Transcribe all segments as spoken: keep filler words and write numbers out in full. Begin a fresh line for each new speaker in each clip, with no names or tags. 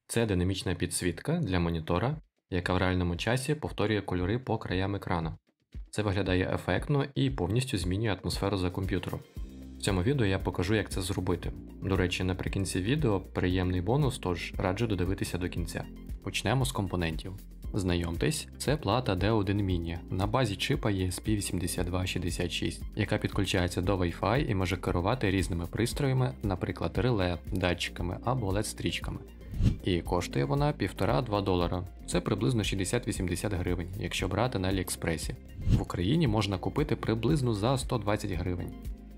Це динамічна підсвітка для монітора, яка в реальному часі повторює кольори по краям екрана. Це виглядає ефектно і повністю змінює атмосферу за комп'ютером. В цьому відео я покажу, як це зробити. До речі, наприкінці відео приємний бонус, тож раджу додивитися до кінця. Почнемо з компонентів. Знайомтесь, це плата ді один Mini на базі чипа і ес пі вісімдесят два шістдесят шість, яка підключається до Wi-Fi і може керувати різними пристроями, наприклад, реле, датчиками або ел і ді-стрічками. І коштує вона півтора-два долара. Це приблизно шістдесят-вісімдесят гривень, якщо брати на Аліекспресі. В Україні можна купити приблизно за сто двадцять гривень.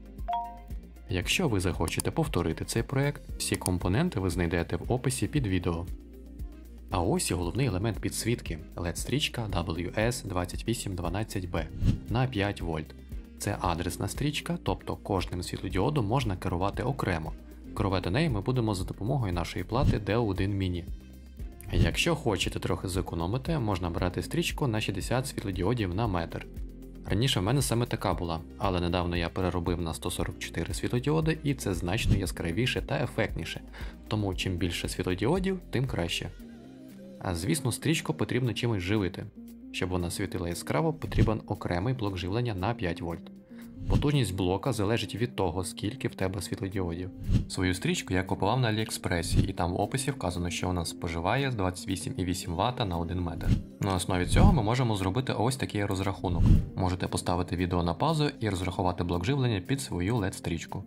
Якщо ви захочете повторити цей проект, всі компоненти ви знайдете в описі під відео. А ось і головний елемент підсвітки – ел і ді-стрічка дабл ю ес двадцять вісім дванадцять бі на п'ять вольт. Це адресна стрічка, тобто кожним світлодіодом можна керувати окремо. Керувати нею ми будемо за допомогою нашої плати ді один Mini. Якщо хочете трохи зекономити, можна брати стрічку на шістдесят світлодіодів на метр. Раніше в мене саме така була, але недавно я переробив на сто сорок чотири світлодіоди і це значно яскравіше та ефектніше, тому чим більше світлодіодів, тим краще. А звісно, стрічку потрібно чимось живити. Щоб вона світила яскраво, потрібен окремий блок живлення на п'ять вольт. Потужність блока залежить від того, скільки в тебе світлодіодів. Свою стрічку я купував на Аліекспресі, і там в описі вказано, що вона споживає двадцять вісім і вісім ватта на один метр. На основі цього ми можемо зробити ось такий розрахунок. Можете поставити відео на паузу і розрахувати блок живлення під свою ел і ді-стрічку.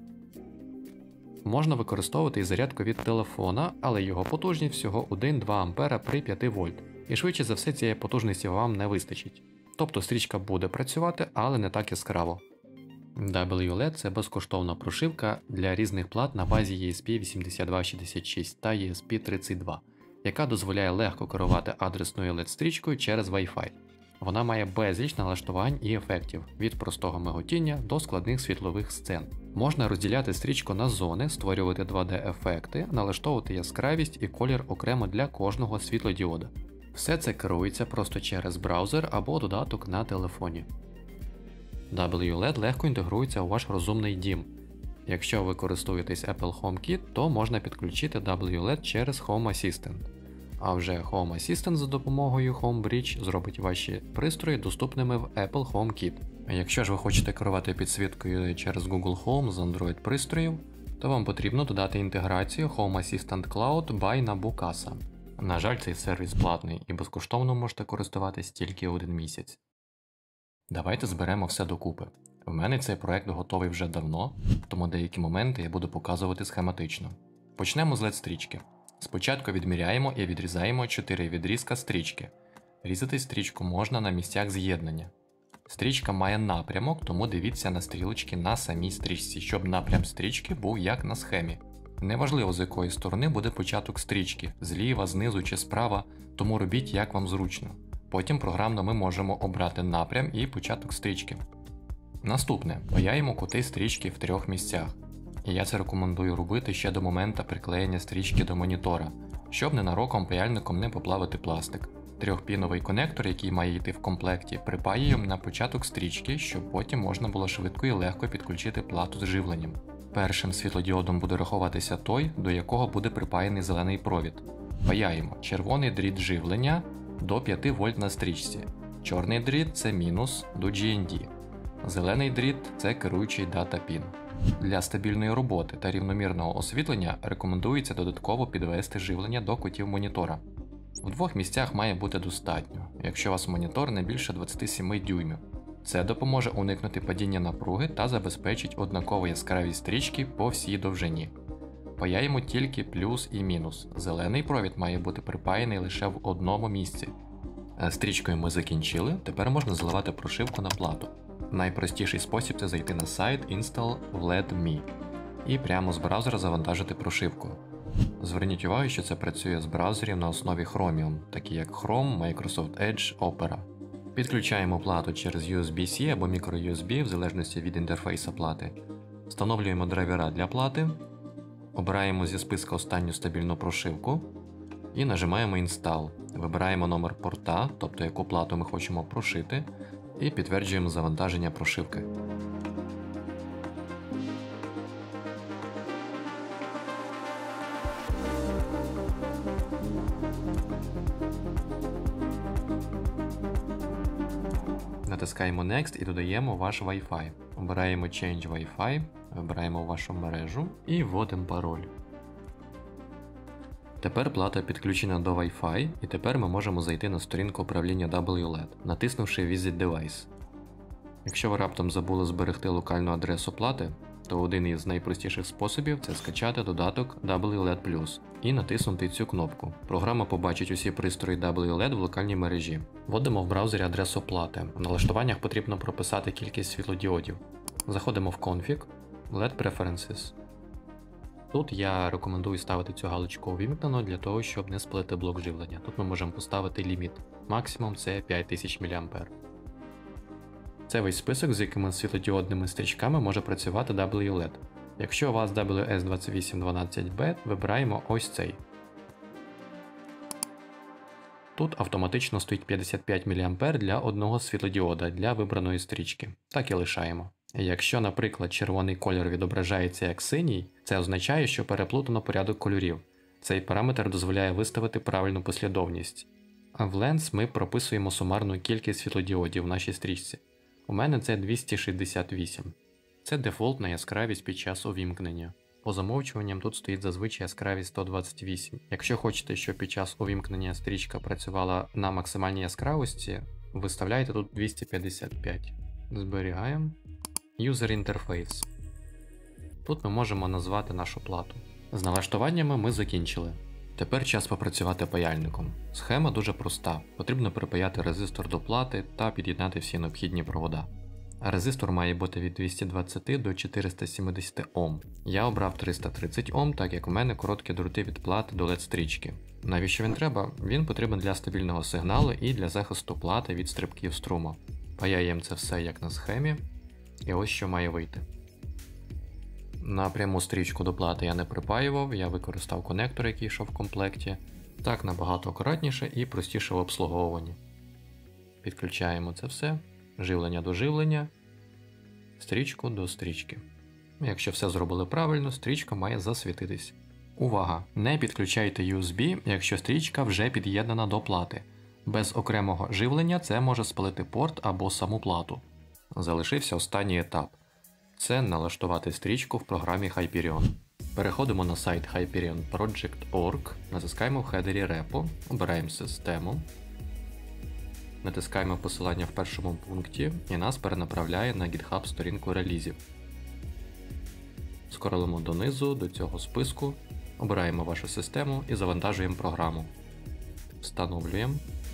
Можна використовувати і зарядку від телефона, але його потужність всього один-два ампера при п'яти вольт. І швидше за все цієї потужності вам не вистачить. Тобто стрічка буде працювати, але не так яскраво. дабл ю ел і ді – це безкоштовна прошивка для різних плат на базі і ес пі вісімдесят два шістдесят шість та і ес пі тридцять два, яка дозволяє легко керувати адресною ел і ді-стрічкою через Wi-Fi. Вона має безліч налаштувань і ефектів, від простого миготіння до складних світлових сцен. Можна розділяти стрічку на зони, створювати два де-ефекти, налаштовувати яскравість і колір окремо для кожного світлодіода. Все це керується просто через браузер або додаток на телефоні. дабл ю ел і ді легко інтегрується у ваш розумний дім. Якщо ви користуєтесь Apple HomeKit, то можна підключити дабл ю ел і ді через Home Assistant. А вже Home Assistant за допомогою HomeBridge зробить ваші пристрої доступними в Apple HomeKit. А якщо ж ви хочете керувати підсвіткою через Google Home з Android пристроїв, то вам потрібно додати інтеграцію Home Assistant Cloud by Nabukasa. На жаль, цей сервіс платний і безкоштовно можете користуватись тільки один місяць. Давайте зберемо все докупи. В мене цей проект готовий вже давно, тому деякі моменти я буду показувати схематично. Почнемо з ел і ді-стрічки. Спочатку відміряємо і відрізаємо чотири відрізка стрічки. Різати стрічку можна на місцях з'єднання. Стрічка має напрямок, тому дивіться на стрілочки на самій стрічці, щоб напрям стрічки був як на схемі. Неважливо, з якої сторони буде початок стрічки, зліва, знизу чи справа, тому робіть як вам зручно. Потім програмно ми можемо обрати напрям і початок стрічки. Наступне, паяємо кути стрічки в трьох місцях. І я це рекомендую робити ще до моменту приклеєння стрічки до монітора, щоб ненароком паяльником не поплавити пластик. Трьохпіновий конектор, який має йти в комплекті, припаюємо на початок стрічки, щоб потім можна було швидко і легко підключити плату з живленням. Першим світлодіодом буде рахуватися той, до якого буде припаяний зелений провід. Паяємо червоний дріт живлення до п'яти вольт на стрічці. Чорний дріт – це мінус до джі ен ді. Зелений дріт – це керуючий дата-пін. Для стабільної роботи та рівномірного освітлення рекомендується додатково підвести живлення до кутів монітора. В двох місцях має бути достатньо, якщо у вас монітор не більше двадцять сім дюймів. Це допоможе уникнути падіння напруги та забезпечить однакову яскравість стрічки по всій довжині. Паяємо тільки плюс і мінус. Зелений провід має бути припаяний лише в одному місці. Стрічкою ми закінчили, тепер можна заливати прошивку на плату. Найпростіший спосіб – це зайти на сайт install влед точка мі і прямо з браузера завантажити прошивку. Зверніть увагу, що це працює з браузерів на основі Chromium, такі як Chrome, Microsoft Edge, Opera. Підключаємо плату через ю ес бі-C або micro ю ес бі в залежності від інтерфейсу плати. Встановлюємо драйвера для плати, обираємо зі списка останню стабільну прошивку і нажимаємо Install. Вибираємо номер порта, тобто яку плату ми хочемо прошити, і підтверджуємо завантаження прошивки. Натискаємо Next і додаємо ваш Wi-Fi. Обираємо Change Wi-Fi, вибираємо вашу мережу і вводимо пароль. Тепер плата підключена до Wi-Fi, і тепер ми можемо зайти на сторінку управління дабл ю ел і ді, натиснувши Visit Device. Якщо ви раптом забули зберегти локальну адресу плати, то один із найпростіших способів – це скачати додаток дабл ю ел і ді плюс і натиснути цю кнопку. Програма побачить усі пристрої дабл ю ел і ді в локальній мережі. Вводимо в браузері адресу плати. В налаштуваннях потрібно прописати кількість світлодіодів. Заходимо в Config, ел і ді Preferences. Тут я рекомендую ставити цю галочку увімкнено для того, щоб не спалити блок живлення. Тут ми можемо поставити ліміт. Максимум це п'ять тисяч міліампер. Це весь список, з якими світлодіодними стрічками може працювати дабл ю ел і ді. Якщо у вас дабл ю ес двадцять вісім дванадцять бі, вибираємо ось цей. Тут автоматично стоїть п'ятдесят п'ять міліампер для одного світлодіода для вибраної стрічки. Так і лишаємо. Якщо, наприклад, червоний кольор відображається як синій, це означає, що переплутано порядок кольорів. Цей параметр дозволяє виставити правильну послідовність. А в Lens ми прописуємо сумарну кількість світлодіодів в нашій стрічці. У мене це двісті шістдесят вісім. Це дефолтна яскравість під час увімкнення. По замовчуванням тут стоїть зазвичай яскравість сто двадцять вісім. Якщо хочете, щоб під час увімкнення стрічка працювала на максимальній яскравості, виставляйте тут двісті п'ятдесят п'ять. Зберігаємо. User Interface. Тут ми можемо назвати нашу плату. З налаштуваннями ми закінчили. Тепер час попрацювати паяльником. Схема дуже проста. Потрібно припаяти резистор до плати та під'єднати всі необхідні провода. Резистор має бути від двохсот двадцяти до чотирьохсот сімдесят Ом. Я обрав триста тридцять Ом, так як у мене короткі дроти від плати до ел і ді-стрічки. Навіщо він треба? Він потрібен для стабільного сигналу і для захисту плати від стрибків струму. Паяємо це все як на схемі. І ось що має вийти. На пряму стрічку до плати я не припаював, я використав конектор, який йшов в комплекті. Так набагато акуратніше і простіше в обслуговуванні. Підключаємо це все, живлення до живлення, стрічку до стрічки. Якщо все зробили правильно, стрічка має засвітитись. Увага! Не підключайте ю ес бі, якщо стрічка вже під'єднана до плати. Без окремого живлення це може спалити порт або саму плату. Залишився останній етап. Це налаштувати стрічку в програмі Hyperion. Переходимо на сайт hyperion project крапка орг, натискаємо в хедері репо, обираємо систему, натискаємо посилання в першому пункті і нас перенаправляє на GitHub сторінку релізів. Скролимо донизу до цього списку, обираємо вашу систему і завантажуємо програму. Встановлюємо.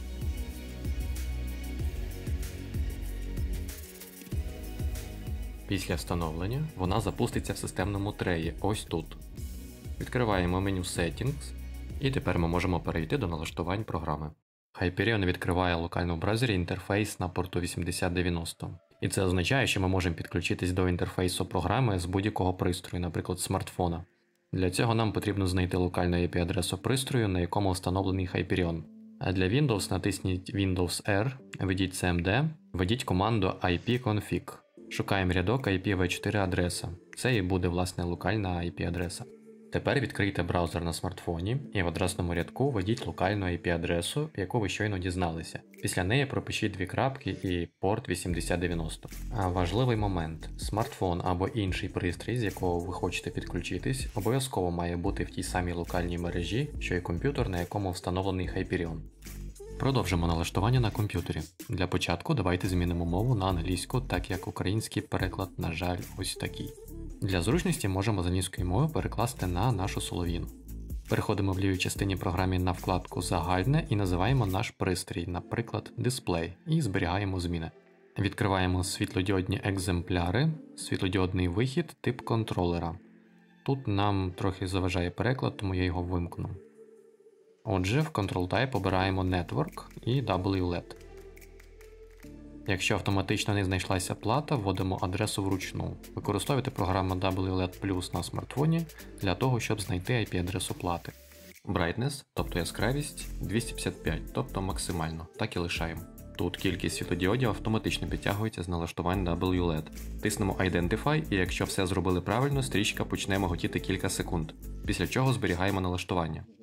Після встановлення вона запуститься в системному треї ось тут. Відкриваємо меню Settings і тепер ми можемо перейти до налаштувань програми. Hyperion відкриває локально в браузері інтерфейс на порту вісімдесят дев'яносто. І це означає, що ми можемо підключитись до інтерфейсу програми з будь-якого пристрою, наприклад смартфона. Для цього нам потрібно знайти локальну ай пі-адресу пристрою, на якому встановлений Hyperion. А для Windows натисніть Windows R, введіть сі ем ді, введіть команду ipconfig. Шукаємо рядок ай пі ві чотири адреса. Це і буде власне локальна ай пі-адреса. Тепер відкрийте браузер на смартфоні і в адресному рядку введіть локальну ай пі-адресу, яку ви щойно дізналися. Після неї пропишіть дві крапки і порт вісімдесят дев'яносто. А важливий момент. Смартфон або інший пристрій, з якого ви хочете підключитись, обов'язково має бути в тій самій локальній мережі, що і комп'ютер, на якому встановлений Hyperion. Продовжимо налаштування на комп'ютері. Для початку давайте змінимо мову на англійську, так як український переклад, на жаль, ось такий. Для зручності можемо з англійської мови перекласти на нашу солов'їну. Переходимо в лівій частині програмі на вкладку «Загальне» і називаємо наш пристрій, наприклад, «Дисплей», і зберігаємо зміни. Відкриваємо світлодіодні екземпляри, світлодіодний вихід, тип контролера. Тут нам трохи заважає переклад, тому я його вимкну. Отже, в Control Type обираємо Network і дабл ю ел і ді. Якщо автоматично не знайшлася плата, вводимо адресу вручну. Використовуйте програму дабл ю ел і ді плюс на смартфоні для того, щоб знайти ай пі-адресу плати. Brightness, тобто яскравість, двісті п'ятдесят п'ять, тобто максимально, так і лишаємо. Тут кількість світлодіодів автоматично підтягується з налаштувань дабл ю ел і ді. Тиснемо Identify, і якщо все зробили правильно, стрічка почне миготіти кілька секунд, після чого зберігаємо налаштування.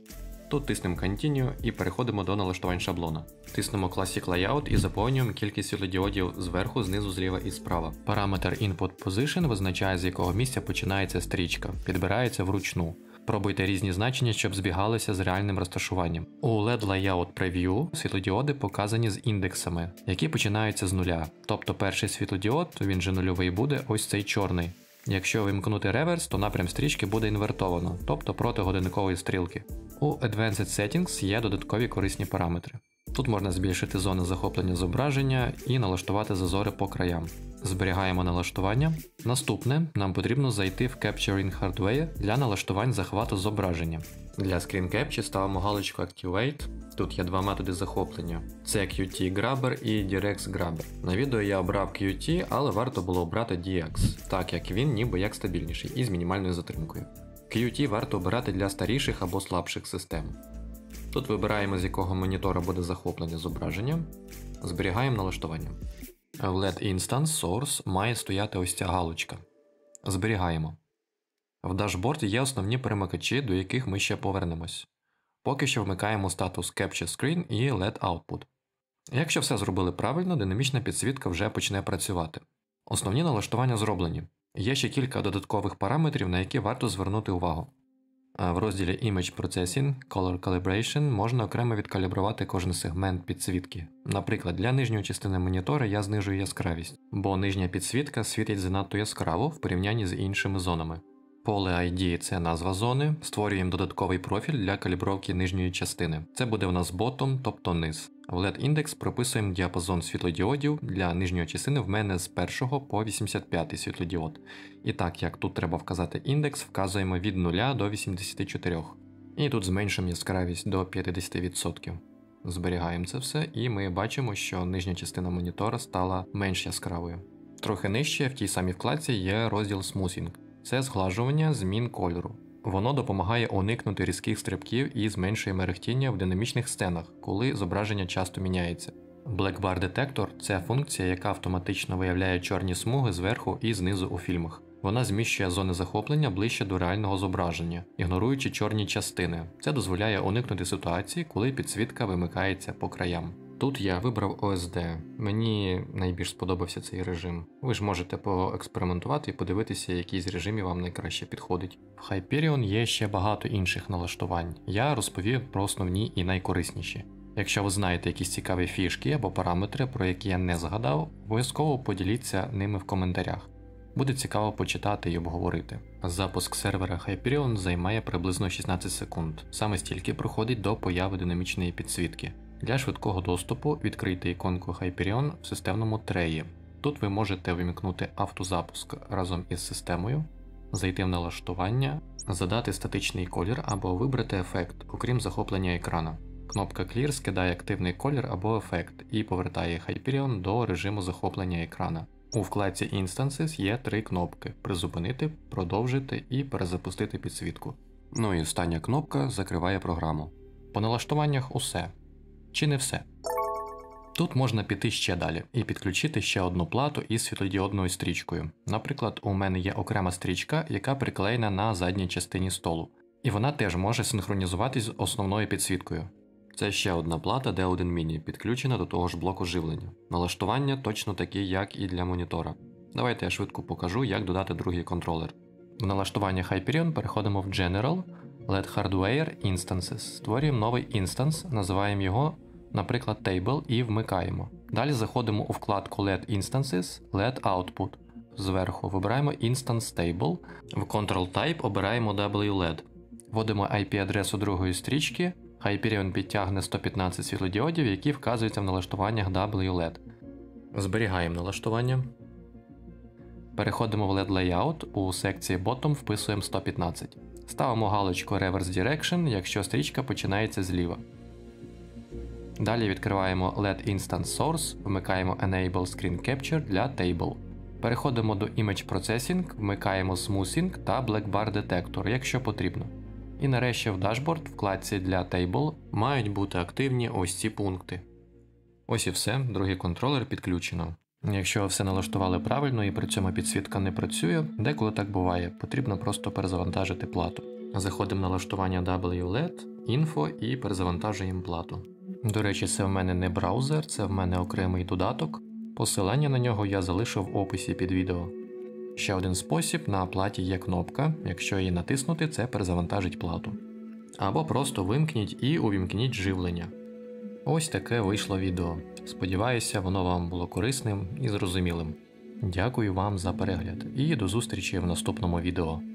Тут тиснемо Continue і переходимо до налаштувань шаблона. Тиснемо Classic Layout і заповнюємо кількість світлодіодів зверху, знизу, зліва і справа. Параметр Input Position визначає, з якого місця починається стрічка, підбирається вручну. Пробуйте різні значення, щоб збігалися з реальним розташуванням. У ел і ді Layout Preview світлодіоди показані з індексами, які починаються з нуля. Тобто перший світлодіод, він же нульовий буде, ось цей чорний. Якщо вимкнути реверс, то напрям стрічки буде інвертовано, тобто проти годинникової стрілки. У Advanced Settings є додаткові корисні параметри. Тут можна збільшити зони захоплення зображення і налаштувати зазори по краям. Зберігаємо налаштування. Наступне, нам потрібно зайти в Capture in Hardware для налаштувань захвату зображення. Для Screen Capture ставимо галочку Activate. Тут є два методи захоплення. Це к'ю ті Grabber і ді екс Grabber. На відео я обрав к'ю ті, але варто було обрати ді екс, так як він ніби як стабільніший і з мінімальною затримкою. к'ю ті варто обирати для старіших або слабших систем. Тут вибираємо, з якого монітора буде захоплення зображення. Зберігаємо налаштування. В ел і ді Instance Source має стояти ось ця галочка. Зберігаємо. В дашборді є основні перемикачі, до яких ми ще повернемось. Поки що вмикаємо статус Capture Screen і ел і ді Output. Якщо все зробили правильно, динамічна підсвітка вже почне працювати. Основні налаштування зроблені. Є ще кілька додаткових параметрів, на які варто звернути увагу. В розділі Image Processing, Color Calibration можна окремо відкалібрувати кожен сегмент підсвітки. Наприклад, для нижньої частини монітора я знижую яскравість, бо нижня підсвітка світить занадто яскраво в порівнянні з іншими зонами. Поле ай ді – це назва зони, створюємо додатковий профіль для калібровки нижньої частини. Це буде у нас bottom, тобто низ. В ел і ді Index прописуємо діапазон світлодіодів для нижньої частини в мене з першого по вісімдесят п'ятий світлодіод. І так як тут треба вказати індекс, вказуємо від нуля до вісімдесят чотири. І тут зменшуємо яскравість до п'ятдесят відсотків. Зберігаємо це все і ми бачимо, що нижня частина монітора стала менш яскравою. Трохи нижче в тій самій вкладці є розділ Smoothing. Це зглажування змін кольору. Воно допомагає уникнути різких стрибків і зменшує мерехтіння в динамічних сценах, коли зображення часто міняється. Black Bar Detector – це функція, яка автоматично виявляє чорні смуги зверху і знизу у фільмах. Вона зміщує зони захоплення ближче до реального зображення, ігноруючи чорні частини. Це дозволяє уникнути ситуації, коли підсвітка вимикається по краям. Тут я вибрав о ес ді. Мені найбільш сподобався цей режим. Ви ж можете поекспериментувати і подивитися, який з режимів вам найкраще підходить. В Hyperion є ще багато інших налаштувань. Я розповів про основні і найкорисніші. Якщо ви знаєте якісь цікаві фішки або параметри, про які я не згадав, обов'язково поділіться ними в коментарях. Буде цікаво почитати і обговорити. Запуск сервера Hyperion займає приблизно шістнадцять секунд. Саме стільки проходить до появи динамічної підсвітки. Для швидкого доступу відкрийте іконку Hyperion в системному треї. Тут ви можете вимкнути автозапуск разом із системою, зайти в налаштування, задати статичний колір або вибрати ефект, окрім захоплення екрана. Кнопка Clear скидає активний колір або ефект і повертає Hyperion до режиму захоплення екрана. У вкладці Instances є три кнопки: призупинити, продовжити і перезапустити підсвітку. Ну і остання кнопка закриває програму. По налаштуваннях усе. Чи не все? Тут можна піти ще далі і підключити ще одну плату із світлодіодною стрічкою. Наприклад, у мене є окрема стрічка, яка приклеєна на задній частині столу. І вона теж може синхронізуватись з основною підсвіткою. Це ще одна плата ді один Mini, підключена до того ж блоку живлення. Налаштування точно такі, як і для монітора. Давайте я швидко покажу, як додати другий контролер. В налаштування Hyperion переходимо в General, ел і ді Hardware Instances. Створюємо новий інстанс, називаємо його, наприклад, Table і вмикаємо. Далі заходимо у вкладку ел і ді Instances, ел і ді Output. Зверху вибираємо Instance Table, в Control Type обираємо дабл ю ел і ді. Вводимо ай пі-адресу другої стрічки, Hyperion підтягне сто п'ятнадцять світлодіодів, які вказуються в налаштуваннях дабл ю ел і ді. Зберігаємо налаштування. Переходимо в ел і ді Layout, у секції Bottom вписуємо сто п'ятнадцять. Ставимо галочку Reverse Direction, якщо стрічка починається зліва. Далі відкриваємо ел і ді Instance Source, вмикаємо Enable Screen Capture для Table. Переходимо до Image Processing, вмикаємо Smoothing та Black Bar Detector, якщо потрібно. І нарешті в Dashboard, вкладці для Table, мають бути активні ось ці пункти. Ось і все, другий контролер підключено. Якщо все налаштували правильно і при цьому підсвітка не працює, деколи так буває, потрібно просто перезавантажити плату. Заходимо в налаштування дабл ю ел і ді інфо і перезавантажуємо плату. До речі, це в мене не браузер, це в мене окремий додаток. Посилання на нього я залишив в описі під відео. Ще один спосіб: на платі є кнопка, якщо її натиснути, це перезавантажить плату. Або просто вимкніть і увімкніть живлення. Ось таке вийшло відео. Сподіваюся, воно вам було корисним і зрозумілим. Дякую вам за перегляд і до зустрічі в наступному відео.